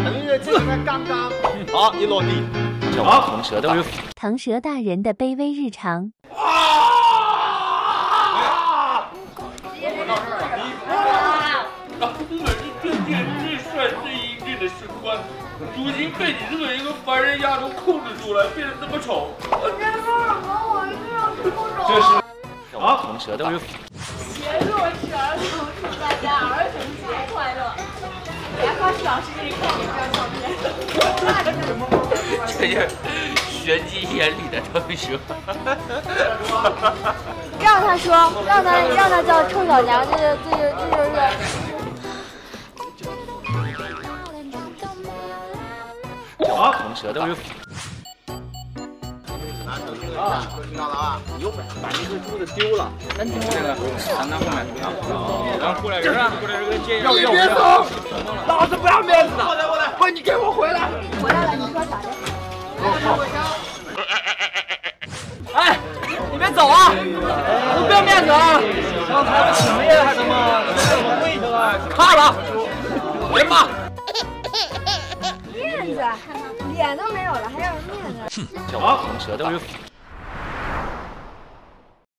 等于这个刚刚好一落地，好，腾蛇的腾蛇大人的卑微日常。 我是这电视帅气英俊的神官，如今被你这么一个凡人丫头控制住了，变得这么丑。我真的我一定要出手。 这是好，腾蛇的节日我全程祝大家儿童节快乐！来，高旭老师给你看一张照片。 这是玄机眼里的同学。 让他说，让他叫臭小娘，这就是。 好，腾蛇的啊，听到了啊！你又把那个珠子丢了，真丢这个，藏在后面。然后过来人啊，过来人接应。你别走，老子不要面子的！不，你给我回来！ 回来了，你说咋的？ 哎，你别走啊！我不要面子啊！刚才不请业还怎么？跪着啊！看了，别骂。 面子，脸都没有了，还要面子？ 好，腾蛇的